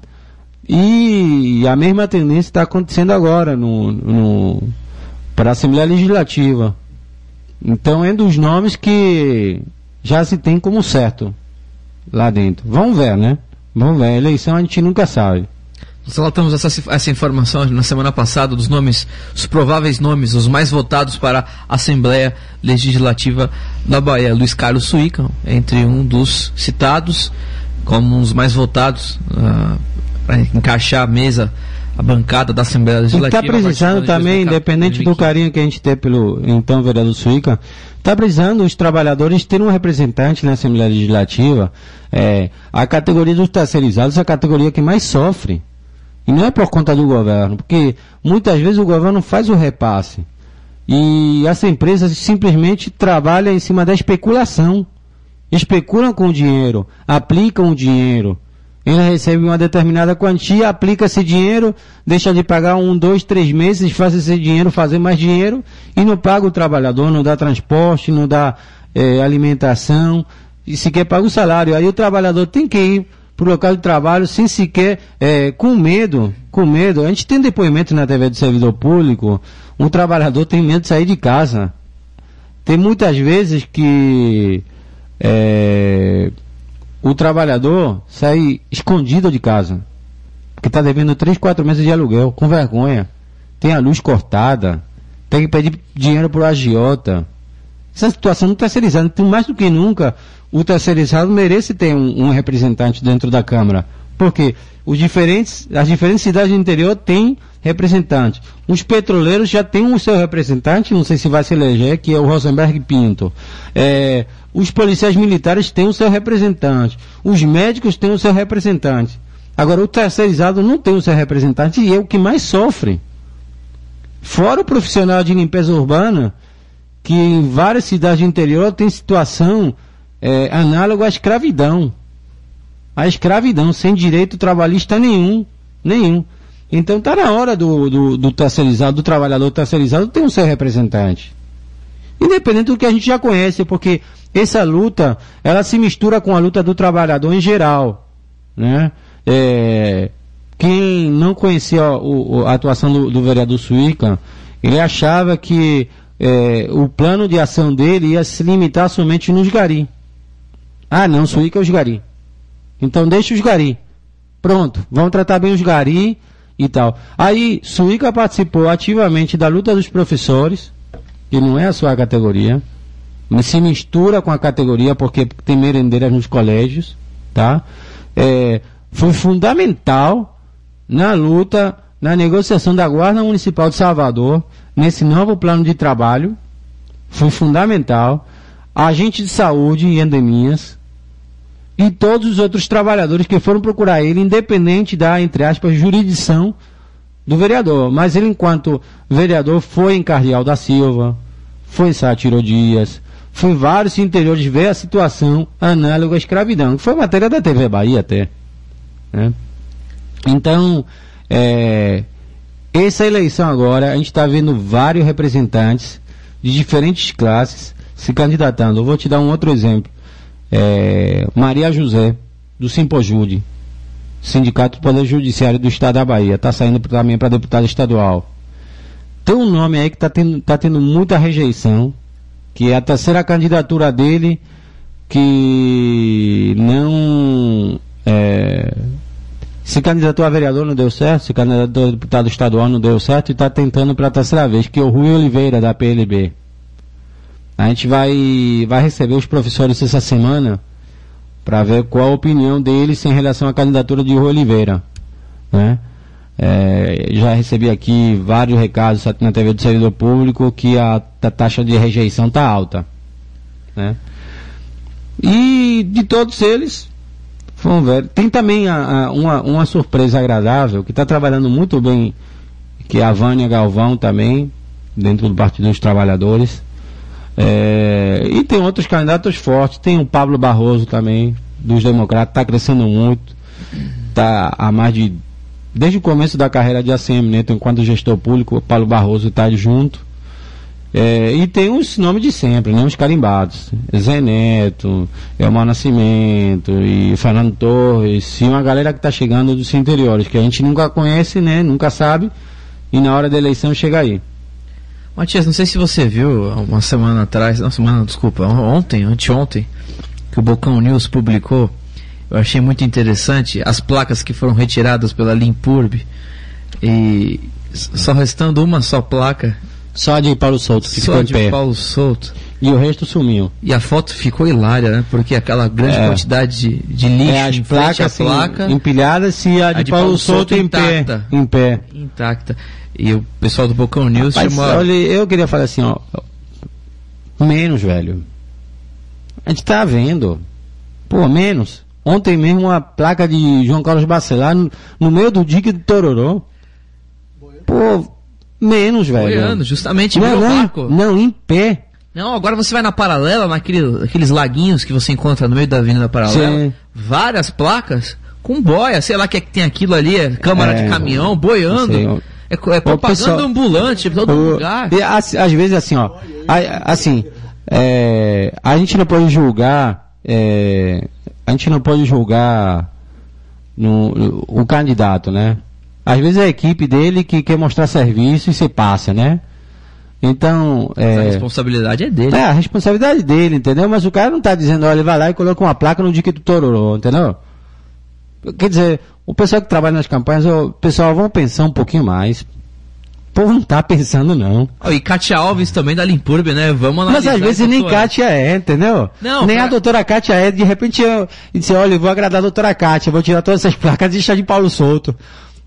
E a mesma tendência está acontecendo agora no, no, para a Assembleia Legislativa. Então é um dos nomes que já se tem como certo lá dentro. Vamos ver, né? Vamos ver, a eleição a gente nunca sabe. Nós relatamos essa, essa informação na semana passada dos nomes, os prováveis nomes, os mais votados para a Assembleia Legislativa da Bahia. Luiz Carlos Suíca, entre um dos citados, como um dos mais votados, uh, para encaixar a mesa, a bancada da Assembleia Legislativa. Está precisando também, independente do carinho que a gente tem pelo então vereador Suíca, está precisando os trabalhadores terem um representante na Assembleia Legislativa. É, a categoria dos terceirizados é a categoria que mais sofre. E não é por conta do governo, porque muitas vezes o governo faz o repasse. E as empresas simplesmente trabalham em cima da especulação. Especulam com o dinheiro, aplicam o dinheiro. Ele recebe uma determinada quantia, aplica esse dinheiro, deixa de pagar um, dois, três meses, faz esse dinheiro fazer mais dinheiro e não paga o trabalhador, não dá transporte, não dá é, alimentação, e sequer paga o salário. Aí o trabalhador tem que ir para o local de trabalho sem sequer, é, com medo, com medo. A gente tem depoimento na T V do servidor público, um trabalhador tem medo de sair de casa. Tem muitas vezes que... É, o trabalhador sai escondido de casa, porque está devendo três, quatro meses de aluguel, com vergonha, tem a luz cortada, tem que pedir dinheiro para o agiota. Essa situação não terceirizada, então mais do que nunca, o terceirizado merece ter um, um representante dentro da Câmara, Porque os diferentes, as diferentes cidades do interior têm representantes. Os petroleiros já têm o seu representante, não sei se vai se eleger, que é o Rosenberg Pinto. É, os policiais militares têm o seu representante. Os médicos têm o seu representante. Agora, o terceirizado não tem o seu representante e é o que mais sofre. Fora o profissional de limpeza urbana, que em várias cidades do interior tem situação é, análoga à escravidão. A escravidão, sem direito trabalhista nenhum. Nenhum. Então está na hora do, do, do terceirizado, do trabalhador terceirizado ter o seu representante. Independente do que a gente já conhece, porque essa luta, ela se mistura com a luta do trabalhador em geral, né? É, quem não conhecia o, a atuação do, do vereador Suíca, ele achava que é, o plano de ação dele ia se limitar somente nos gari. Ah não, Suíca é os gari. Então deixa os gari. Pronto, vamos tratar bem os gari e tal. Aí Suíca participou ativamente da luta dos professores, que não é a sua categoria, mas se mistura com a categoria porque tem merendeiras nos colégios, tá? É, foi fundamental na luta, na negociação da Guarda Municipal de Salvador, nesse novo plano de trabalho. Foi fundamental. Agente de saúde e endemias e todos os outros trabalhadores que foram procurar ele, independente da, entre aspas, jurisdição do vereador. Mas ele, enquanto vereador, foi em Cardeal da Silva, foi em Sátiro Dias, foi em vários interiores ver a situação análoga à escravidão, que foi matéria da T V Bahia até. Né? Então, é, essa eleição agora, a gente está vendo vários representantes de diferentes classes se candidatando. Eu vou te dar um outro exemplo. É, Maria José, do Simpojude, Sindicato do Poder Judiciário do Estado da Bahia, está saindo também para deputada estadual. Tem um nome aí que está tendo, tá tendo muita rejeição, que é a terceira candidatura dele, que não é, se candidatou a vereador, não deu certo, se candidatou a deputado estadual, não deu certo, e está tentando pela terceira vez, que é o Rui Oliveira, da P L B. A gente vai, vai receber os professores essa semana para ver qual a opinião deles em relação à candidatura de Rui Oliveira, né? É, já recebi aqui vários recados na T V do Servidor Público que a, a taxa de rejeição está alta, né? E de todos eles, vamos ver, tem também a, a, uma, uma surpresa agradável, que está trabalhando muito bem, que é a Vânia Galvão também, dentro do Partido dos Trabalhadores. É, e tem outros candidatos fortes, tem o Pablo Barroso também, dos Democratas, está crescendo muito, está há mais de, desde o começo da carreira de A C M Neto, enquanto gestor público, o Paulo Barroso está junto. É, e tem os nomes de sempre, né, os carimbados, Zé Neto, Elmar Nascimento e Fernando Torres, e uma galera que está chegando dos interiores, que a gente nunca conhece, né, nunca sabe, e na hora da eleição chega aí. Matias, não sei se você viu uma semana atrás, não, semana, desculpa, ontem, anteontem, que o Bocão News publicou, eu achei muito interessante as placas que foram retiradas pela Limpurb, e só restando uma só placa. Só de Paulo Souto, que só de pé. Paulo Souto. E o resto sumiu. E a foto ficou hilária, né? Porque aquela grande é. quantidade de, de lixo é, as em placas, frente à assim, placa empilhadas, e a de, a de Paulo, Paulo Souto, Souto em intacta. pé. Em pé. Intacta. E o pessoal do Bocão News Rapaz, chamou... Olha, eu queria falar assim, ó, menos, velho. A gente tá vendo. Pô, menos. Ontem mesmo uma placa de João Carlos Bacelar no, no meio do dique do Tororó. Pô, menos, velho. Boiando, justamente não, meu não, barco. Não, em pé. Não, agora você vai na Paralela, naquele, naqueles laguinhos que você encontra no meio da Avenida Paralela. Sim. Várias placas com boia, sei lá o que é que tem aquilo ali, é câmara é, de caminhão, boiando. Sei, é, é propaganda pessoal, ambulante, todo o, lugar. E, às, às vezes assim, ó, a, assim, é, a gente não pode julgar, é, a gente não pode julgar no, no, o candidato, né? Às vezes é a equipe dele que quer mostrar serviço e se passa, né? Então, é, a responsabilidade é dele. É, a responsabilidade dele, entendeu? Mas o cara não está dizendo, olha, ele vai lá e coloca uma placa no dique do Tororó, entendeu? Quer dizer, o pessoal que trabalha nas campanhas, o pessoal, vamos pensar um pouquinho mais. povo não tá pensando, não. Oh, e Kátia Alves também da Limpurbe, né? Vamos analisar. Mas às vezes nem Kátia é, entendeu? Não, nem pra... a doutora Kátia é. De repente eu disse, olha, eu vou agradar a doutora Kátia, vou tirar todas essas placas e deixar de Paulo Souto.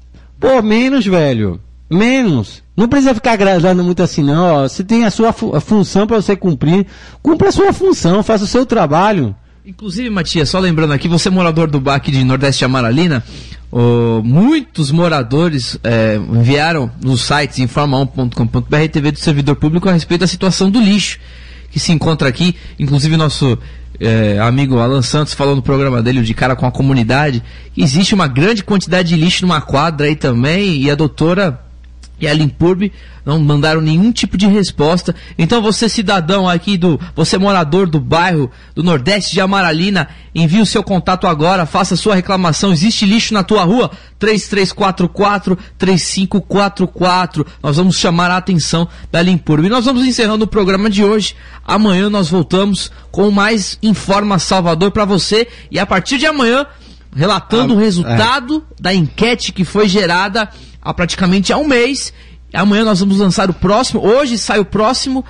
Pô, menos, velho. Menos. Não precisa ficar agradando muito assim, não. Ó, você tem a sua fu- a função para você cumprir. Cumpra a sua função, faça o seu trabalho. Inclusive, Matias, só lembrando aqui, você é morador do bairro de Nordeste de Amaralina, oh, muitos moradores é, enviaram nos sites informa um ponto com ponto b r e T V do Servidor Público a respeito da situação do lixo que se encontra aqui. Inclusive, nosso é, amigo Alan Santos falou no programa dele, o De Cara com a Comunidade, que existe uma grande quantidade de lixo numa quadra aí também, e a doutora e a Limpurbe não mandaram nenhum tipo de resposta. Então você, cidadão aqui, do, você morador do bairro do Nordeste de Amaralina, envie o seu contato agora, faça sua reclamação. Existe lixo na tua rua? três três quatro quatro, três cinco quatro quatro. Nós vamos chamar a atenção da Limpurbe. E nós vamos encerrando o programa de hoje. Amanhã nós voltamos com mais Informa Salvador para você. E a partir de amanhã, relatando ah, o resultado é. da enquete que foi gerada há praticamente há um mês. Amanhã nós vamos lançar o próximo. Hoje sai o próximo,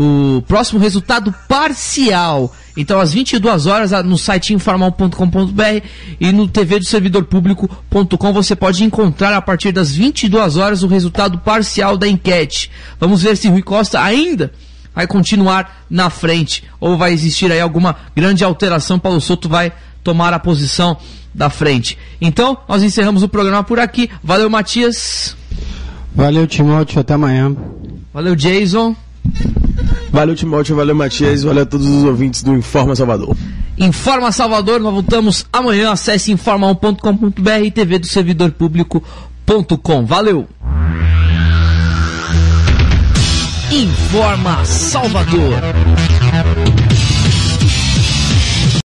o próximo resultado parcial. Então às vinte e duas horas no site informa um ponto com ponto b r e no t v do servidor público ponto com você pode encontrar a partir das vinte e duas horas o resultado parcial da enquete. Vamos ver se Rui Costa ainda vai continuar na frente ou vai existir aí alguma grande alteração. Paulo Souto vai tomar a posição da frente. Então, nós encerramos o programa por aqui. Valeu, Matias. Valeu, Timóteo. Até amanhã. Valeu, Jason. Valeu, Timóteo. Valeu, Matias. Valeu a todos os ouvintes do Informa Salvador. Informa Salvador. Nós voltamos amanhã. Acesse informa um ponto com ponto b r e T V do servidor público ponto com. Valeu. Informa Salvador.